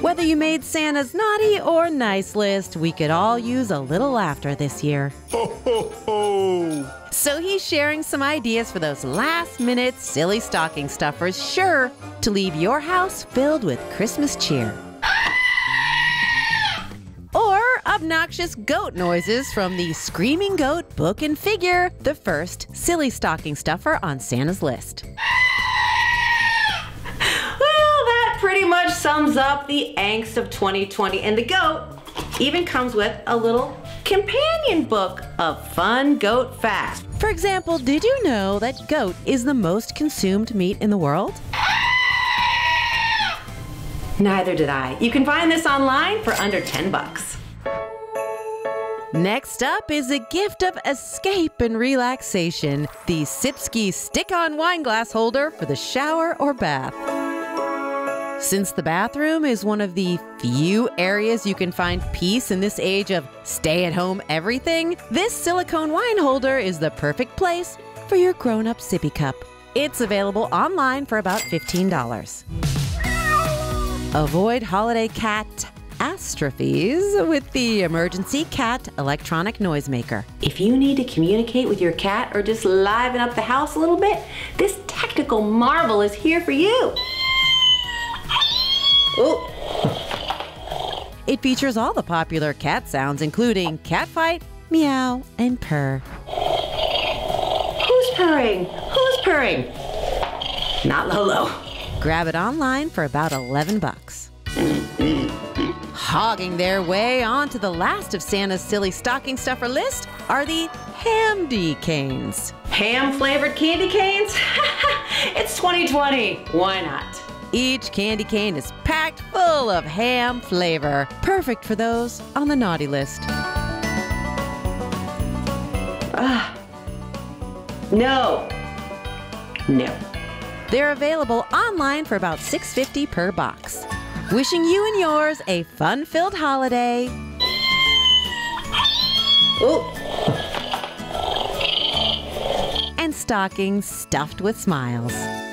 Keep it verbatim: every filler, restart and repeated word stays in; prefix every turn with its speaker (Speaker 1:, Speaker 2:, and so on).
Speaker 1: Whether you made Santa's naughty or nice list, we could all use a little laughter this year.
Speaker 2: Ho, ho, ho!
Speaker 1: So he's sharing some ideas for those last-minute silly stocking stuffers, sure to leave your house filled with Christmas cheer. Or obnoxious goat noises from the Screaming Goat book and figure, the first silly stocking stuffer on Santa's list. Pretty much sums up the angst of twenty twenty, and the goat even comes with a little companion book of fun goat facts. For example, did you know that goat is the most consumed meat in the world? Neither did I. You can find this online for under ten bucks. Next up is a gift of escape and relaxation, the Sipsky stick-on wine glass holder for the shower or bath. Since the bathroom is one of the few areas you can find peace in this age of stay-at-home everything, this silicone wine holder is the perfect place for your grown-up sippy cup. It's available online for about fifteen dollars. Avoid holiday catastrophes with the Emergency Cat electronic noisemaker. If you need to communicate with your cat or just liven up the house a little bit, this technical marvel is here for you. Ooh. It features all the popular cat sounds, including cat fight, meow, and purr. Who's purring? Who's purring? Not Lolo. Grab it online for about eleven bucks. Hogging their way onto the last of Santa's silly stocking stuffer list are the Hamdy canes. Ham-flavored candy canes? It's twenty twenty. Why not? Each candy cane is packed full of ham flavor, perfect for those on the naughty list. Ah, no, no. They're available online for about six fifty per box. Wishing you and yours a fun-filled holiday. Ooh. And stockings stuffed with smiles.